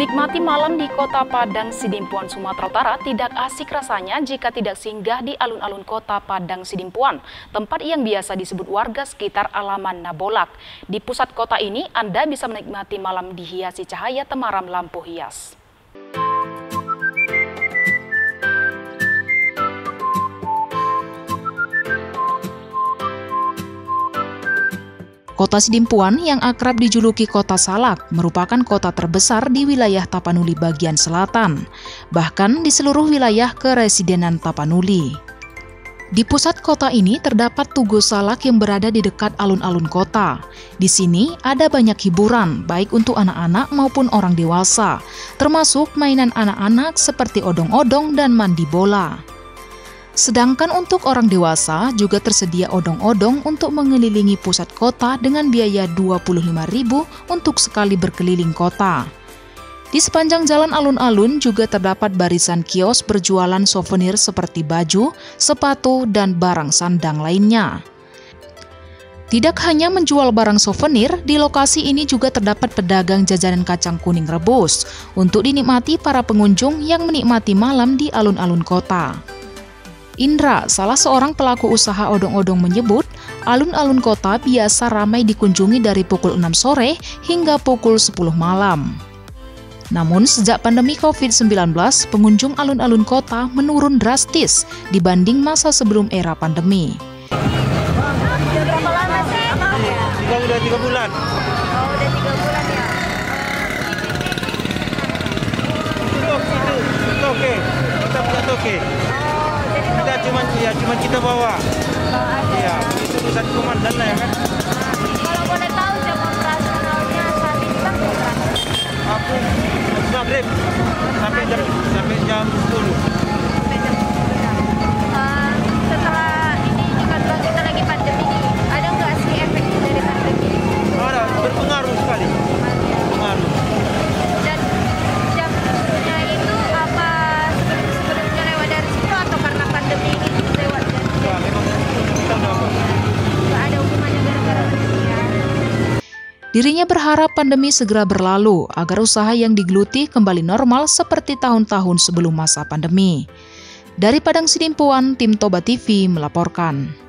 Menikmati malam di kota Padang Sidimpuan, Sumatera Utara tidak asik rasanya jika tidak singgah di alun-alun kota Padang Sidimpuan, tempat yang biasa disebut warga sekitar Alaman Nabolak. Di pusat kota ini, Anda bisa menikmati malam dihiasi cahaya temaram lampu hias. Kota Sidimpuan yang akrab dijuluki Kota Salak merupakan kota terbesar di wilayah Tapanuli bagian selatan, bahkan di seluruh wilayah keresidenan Tapanuli. Di pusat kota ini terdapat Tugu Salak yang berada di dekat alun-alun kota. Di sini ada banyak hiburan, baik untuk anak-anak maupun orang dewasa, termasuk mainan anak-anak seperti odong-odong dan mandi bola. Sedangkan untuk orang dewasa juga tersedia odong-odong untuk mengelilingi pusat kota dengan biaya Rp25.000 untuk sekali berkeliling kota. Di sepanjang jalan alun-alun juga terdapat barisan kios berjualan souvenir seperti baju, sepatu, dan barang sandang lainnya. Tidak hanya menjual barang souvenir, di lokasi ini juga terdapat pedagang jajanan kacang kuning rebus untuk dinikmati para pengunjung yang menikmati malam di alun-alun kota. Indra, salah seorang pelaku usaha odong-odong menyebut, alun-alun kota biasa ramai dikunjungi dari pukul 6 sore hingga pukul 10 malam. Namun sejak pandemi COVID-19, pengunjung alun-alun kota menurun drastis dibanding masa sebelum era pandemi. Sudah berapa lama sih? Udah 3 bulan. Oh, udah 3 bulan ya? Itu oke. Kita punya toke. Cuma kita bawa. Iya, itu urusan komandan lah ya kan. Kalau boleh tahu jam operasionalnya saat ini Bang berapa? Aku maghrib sampai jam 10. Sampai jam 10 ya. Setelah ini juga Bang, kita lagi pandemi nih, ada nggak sih efek dari pandemi? Ada, berpengaruh sekali. Berpengaruh. Dan jamnya itu apa sebelumnya lewat dari situ atau karena pandemi ini lewat dari situ? Ya, memang kita udah Nggak ada hubungannya gara-gara pandemi ya? Dirinya berharap pandemi segera berlalu agar usaha yang digeluti kembali normal seperti tahun-tahun sebelum masa pandemi. Dari Padang Sidimpuan, tim Toba TV melaporkan.